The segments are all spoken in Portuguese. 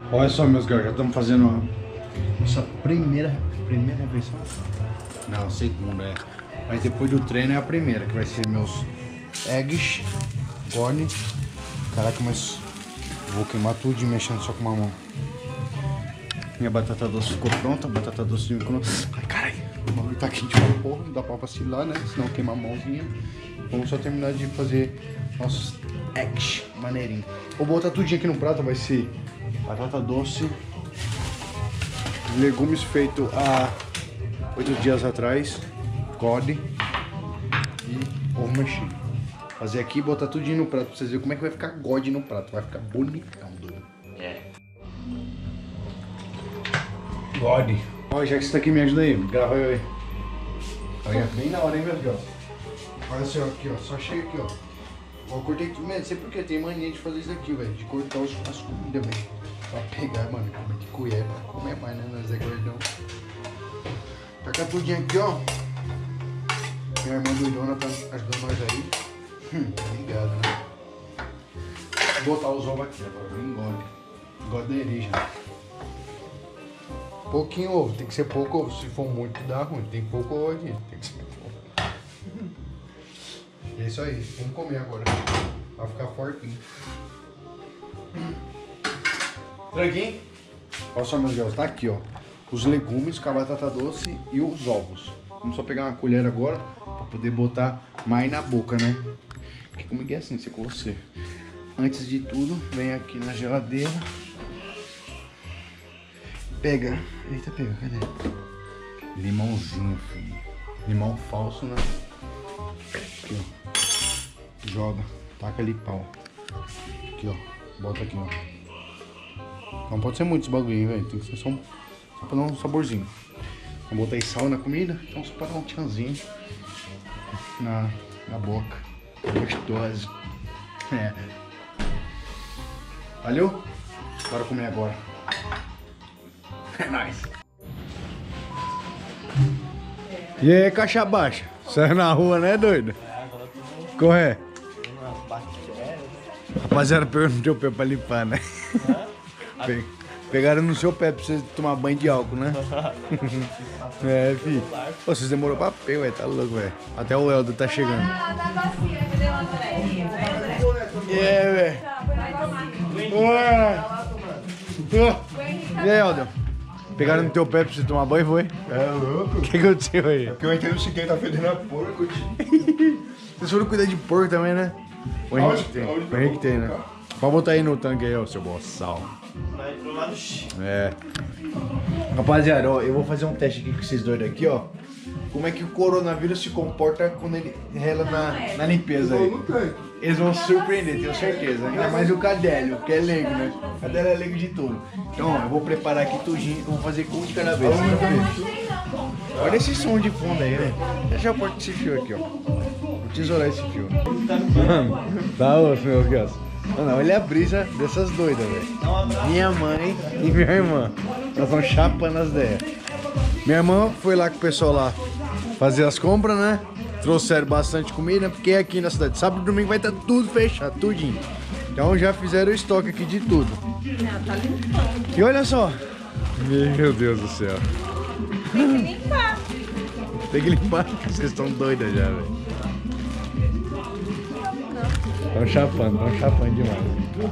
Olha só, meus garotos, já estamos fazendo essa primeira refeição. Não, segunda, é. Mas depois do treino é a primeira, que vai ser meus eggs, corn. Caraca, mas vou queimar tudo mexendo só com uma mão. Minha batata doce ficou pronta, a batata doce de micro-ondas. Ai, caralho, o bagulho tá quente pra porra, não dá pra vacilar, né? Senão queima a mãozinha. Vamos só terminar de fazer nossos eggs maneirinho. Vou botar tudinho aqui no prato, vai ser batata doce, legumes feitos há 8 dias atrás, cod e ovo mexido. Fazer aqui e botar tudinho no prato pra vocês verem como é que vai ficar god no prato. Vai ficar bonitão, doido. É. God. Ó, já que você tá aqui, me ajuda aí. Grava aí. Olha, bem na hora, hein, meu Deus. Olha só, aqui, ó. Só chega aqui, ó. Eu cortei tudo, não sei porque tem mania de fazer isso aqui, velho. De cortar as comidas, velho. Pra pegar, mano, comer de colher pra comer mais, né? Nós é gordão. Taca tudinho aqui, ó. Minha irmã doidona tá ajudando nós aí. Obrigado, né? Vou botar os ovos aqui agora, bem engole. Goderia já. Pouquinho ovo, tem que ser pouco ovo. Se for muito, dá ruim. Tem pouco ovo aqui, tem que ser pouco. É isso aí, vamos comer agora. Vai ficar fortinho. Tranquinho? Olha só, meus Deus, tá aqui, ó. Os legumes com a batata doce e os ovos. Vamos só pegar uma colher agora pra poder botar mais na boca, né? Porque comigo é assim, ser com você. Antes de tudo, vem aqui na geladeira. Pega. Eita, pega, cadê? Limãozinho, filho. Limão falso, né? Aqui, ó. Joga. Taca ali pau. Aqui, ó. Bota aqui, ó. Não pode ser muito esse bagulho, hein, velho. Tem que ser só pra dar um saborzinho. Vou botar aí sal na comida. Então só pra dar um tchanzinho na boca. Gostoso. É. Valeu? Bora comer agora. É nóis. E aí, caixa baixa? Sai na rua, né, doido? Corre. Rapaziada, pegou no teu pé pra limpar, né? Pegaram no seu pé pra você tomar banho de álcool, né? É, filho. Pô, vocês demorou pra pé, ué, tá louco, velho. Até o Helder tá chegando. É, velho. E aí, Helder? Pegaram no teu pé pra você tomar banho, foi? É louco. O que aconteceu aí? Porque eu entrei no seguinte, tá fedendo a porco, tio. Vocês foram cuidar de porco também, né? O Henrique tem. O Henrique tem, né? Pode botar aí no tanque aí, ó, seu boçal. Vai pro lado X. É. Rapaziada, ó, eu vou fazer um teste aqui com esses dois daqui, ó. Como é que o coronavírus se comporta quando ele rela na limpeza aí. Eles vão se surpreender, tenho certeza. Ainda mais o Cadélio, que é leigo, né? O Cadélio é leigo de tudo. Então, ó, eu vou preparar aqui tudinho, eu vou fazer com um de cada vez. Olha esse som de fundo aí, né? Deixa eu cortar esse fio aqui, ó. Vou tesourar esse fio. Mano, tá osso, meus gatos. Mano, olha a brisa dessas doidas, velho. Minha mãe e minha irmã. Elas estão chapando as ideias. Minha irmã foi lá com o pessoal lá fazer as compras, né? Trouxeram bastante comida, porque aqui na cidade, sábado e domingo vai estar tudo fechado, tudinho. Então já fizeram o estoque aqui de tudo. Tá limpando. E olha só. Meu Deus do céu. Tem que limpar. Tem que limpar, porque vocês estão doidas já, velho. Estão chapando demais.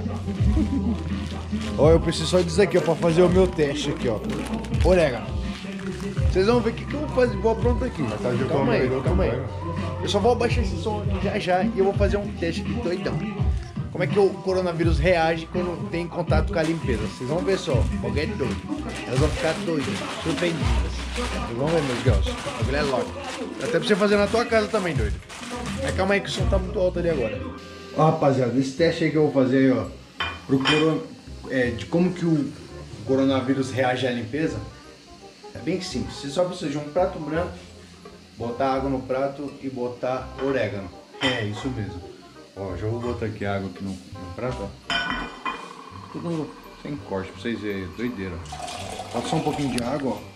Ó, eu preciso só disso aqui, ó, pra fazer o meu teste aqui, ó. Orégano. Vocês vão ver o que eu vou fazer, vou aprontar aqui. Calma aí. Eu só vou abaixar esse som aqui já e eu vou fazer um teste aqui doidão. Como é que o coronavírus reage quando tem contato com a limpeza? Vocês vão ver só, alguém é doido. Elas vão ficar doidas, surpreendidas. Vocês vão ver, meus girls. O bagulho é louco. Até pra você fazer na tua casa também, doido. Mas calma aí que o som tá muito alto ali agora. Ó, rapaziada, esse teste aí que eu vou fazer aí, ó. De como que o coronavírus reage à limpeza. É bem simples. Você só precisa de um prato branco, botar água no prato e botar orégano. É isso mesmo. Ó, já vou botar aqui água aqui no prato, ó. Tudo sem corte pra vocês verem. Doideira. Bota só um pouquinho de água, ó.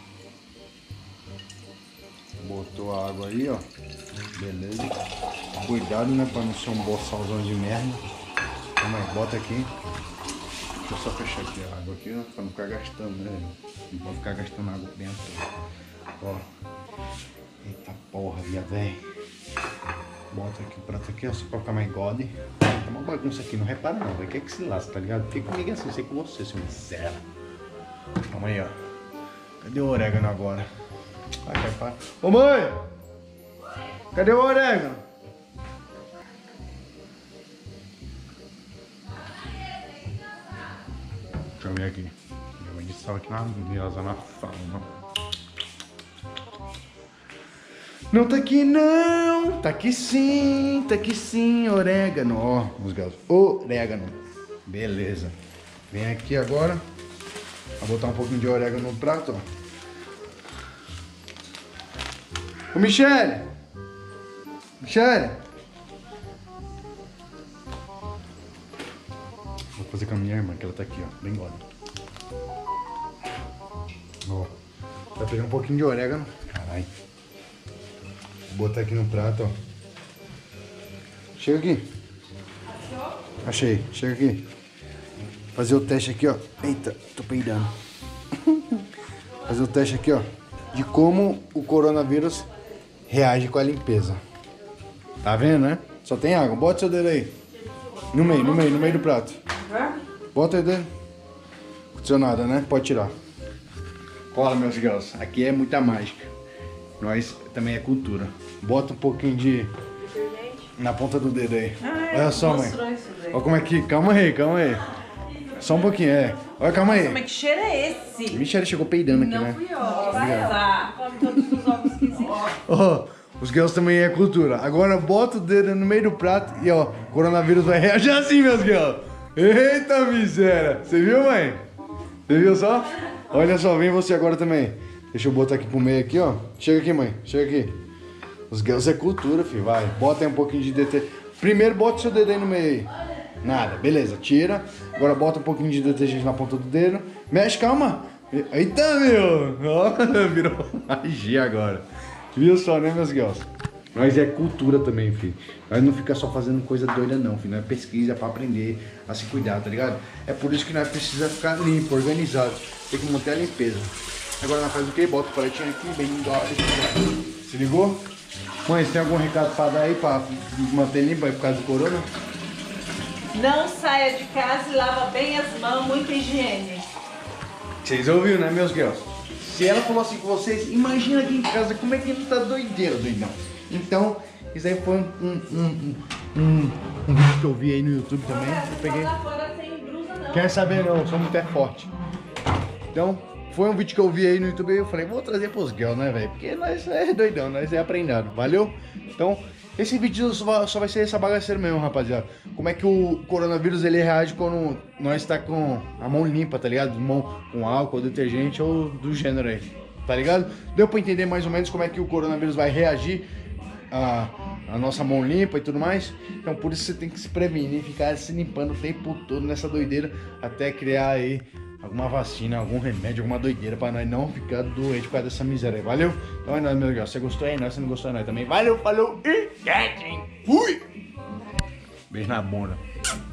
Botou a água aí, ó. Beleza. Cuidado, né, pra não ser um boçalzão de merda. Calma aí, bota aqui. Deixa eu só fechar aqui a água aqui, ó, pra não ficar gastando, né? Não pode ficar gastando água dentro. Ó. Eita porra, minha velho. Bota aqui o prato aqui, ó, só pra ficar mais god. Tá uma bagunça aqui, não repara não, velho. Quer que se lasca, tá ligado? Fica comigo assim, sei com você, seu miséria. Calma aí, ó. Cadê o orégano agora? Vai, para. Ô mãe! Cadê o orégano? Deixa eu ver aqui. Minha mãe disse aqui na mesa, na sala. Não tá aqui não, tá aqui sim, orégano, ó, os gatos, orégano, beleza. Vem aqui agora, vou botar um pouquinho de orégano no prato, ó. Ô Michele, vou fazer com a minha irmã, que ela tá aqui, ó, bem gorda. Ó, vai pegar um pouquinho de orégano, caralho. Vou botar aqui no prato, ó. Chega aqui. Achei, chega aqui. Fazer o teste aqui, ó. Eita, tô peidando. Fazer o teste aqui, ó. De como o coronavírus reage com a limpeza. Tá vendo, né? Só tem água. Bota seu dedo aí. No meio do prato. Bota aí o dedo. Não aconteceu nada, né? Pode tirar. Cola, meus girls. Aqui é muita mágica. Nós também é cultura. Bota um pouquinho de... na ponta do dedo aí. Olha só, mãe. Olha como é que... Calma aí. Só um pouquinho, é. Olha, calma aí. Como é que cheiro é esse? Michele chegou peidando aqui, né? Não fui eu. Vai lá. Come todos os ovos que existem. Ó, os girls também é cultura. Agora bota o dedo no meio do prato e, ó, o coronavírus vai reagir assim, meus girls. Eita, miséria. Você viu, mãe? Você viu só? Olha só, vem você agora também. Deixa eu botar aqui pro meio aqui, ó. Chega aqui, mãe. Chega aqui. Os girls é cultura, filho. Vai. Bota aí um pouquinho de detergente. Primeiro bota o seu dedo aí no meio aí. Nada. Beleza. Tira. Agora bota um pouquinho de detergente na ponta do dedo. Mexe, calma. Eita, meu. Ó, virou magia agora. Viu só, né, meus girls? Mas é cultura também, filho. Nós não fica só fazendo coisa doida não, filho. Nós pesquisa pra aprender a se cuidar, tá ligado? É por isso que nós precisamos ficar limpo, organizado. Tem que manter a limpeza. Agora nós faz o quê? Bota o paletinho aqui, bem igual. Se ligou? Mãe, você tem algum recado pra dar aí pra manter limpo aí por causa do corona? Não saia de casa e lava bem as mãos, muita higiene. Vocês ouviram, né, meus girls? Se ela falou assim com vocês, imagina aqui em casa como é que ele tá doideiro, doidão. Então, isso aí foi um vídeo que eu vi aí no YouTube também. Eu peguei. Quer saber não, eu sou muito forte. Então, foi um vídeo que eu vi aí no YouTube e eu falei, vou trazer pros girls, né, velho? Porque nós é doidão, nós é aprendado, valeu? Então, esse vídeo só vai ser essa bagaceira mesmo, rapaziada. Como é que o coronavírus ele reage quando nós tá com a mão limpa, tá ligado? Mão com álcool, detergente ou do gênero aí, tá ligado? Deu pra entender mais ou menos como é que o coronavírus vai reagir a nossa mão limpa e tudo mais. Então por isso você tem que se prevenir, ficar se limpando o tempo todo nessa doideira até criar aí alguma vacina, algum remédio, alguma doideira pra nós não ficar doente por causa dessa miséria aí, valeu? Então é nóis, meu legal. Se você gostou é nóis, se não gostou é nóis também. Valeu, falou e fui! Beijo na bunda.